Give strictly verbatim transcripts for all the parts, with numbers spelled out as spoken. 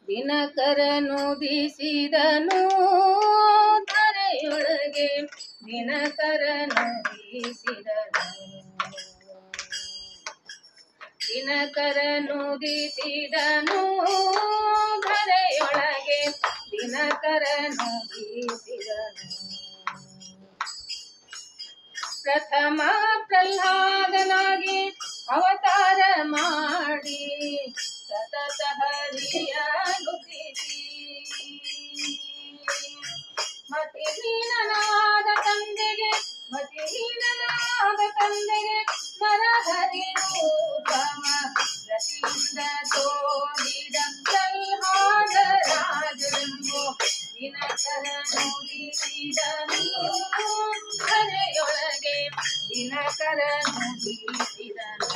ದಿನಕರನುದಿಸಿದನು ಧರೆಯೊಳಗೆ ದಿನಕರನುದಿಸಿದನು ದಿನಕರನುದಿಸಿದನು ಧರೆಯೊಳಗೆ ದಿನಕರನುದಿಸಿದನು ಪ್ರಥಮ ಪ್ರಹ್ಲಾದನಾಗಿ ಅವತಾರ ಮಾಡಿ ಸತತ ಹರಿಯ ನುತಿಸಿ ಮತಿಹೀನನಾದ ತಂದೆಗೆ ಮತಿಹೀನನಾದ ತಂದೆಗೆ ನರಹರಿ ರೂಪಮ ರತಿಯಿಂದ ತೋರಿದ ಪ್ರಹ್ಲಾದರಾಜನೆಂಬೋ ದಿನಕರನುದಿಸಿದನು ಧರೆಯೊಳಗೆ ದಿನಕರನುದಿಸಿದನು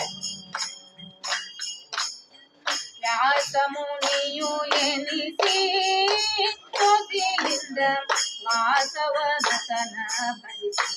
ವ್ಯಾಸ ಮುನಿಯು ಎನಿಸಿ ಕೋತಿಯಿಂದ ವಾಸವದತನ ಭರಿಸಿ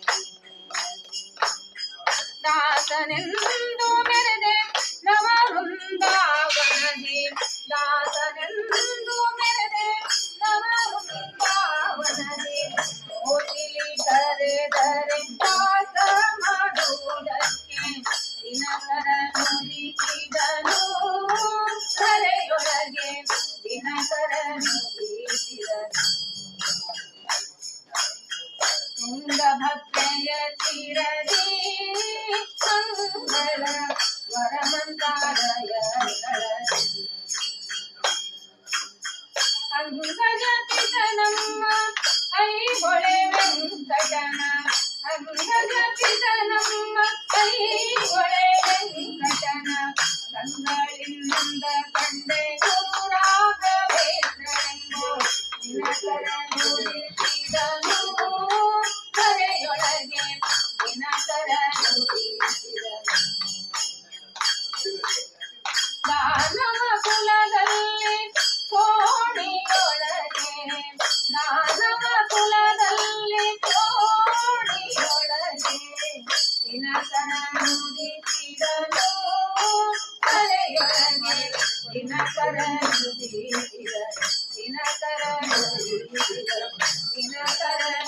ದಾಸನೆಂದು ಮೆರೆದೆ ನವ ವೃಂದಾವನದಿ ದಾಸನೆಂದು ಮೆರೆದೆ ನವ ವೃಂದಾವನದಿ ಕೋಟಿಲಿ ಕರೆದರೆ ದಾಸ ಮಾಡುವುದಕ್ಕೆ ದಿನಕರನುದಿಸಿದನು ಧರೆಯೊಳಗೆ ದಿನಕರನುದಿಸಿದನು ತುಂಗಭದ್ರೆಯ ತೀರದಿ ಮಂಗಳ ವರಮಂತಾರಯಗಳದಿ ಅಂಗಜಪಿತನಮ್ಮ ಐಹೊಳೆ ವೆಂಕಟನ ಅಂಗಜಪಿತನಮ್ಮ ಐಹೊಳೆ ವೆಂಕಟನ ಕಂಗಳಿಂದ ಕಂಡೆ ಗುರುರಾಘವೇಂದ್ರನೆಂಬೋ ದಿನಕರನುದಿಸಿದನು ಧರೆಯೊಳಗೆ ದಿನಕರನುದಿಸಿದನು ದಾನವ ಕುಲದಲ್ಲಿ ಕೋಣಿಯೊಳಗೆ ದಾನವ ಕುಲದಲ್ಲಿ ಕೋಣಿಯೊಳಗೆ ದಿನಕರನುದಿಸಿದನು ಧರೆಯೊಳಗೆ ದಿನಕರನುದಿಸಿದನು ದಿನಕರನುದಿಸಿದನು ದಿನಕರ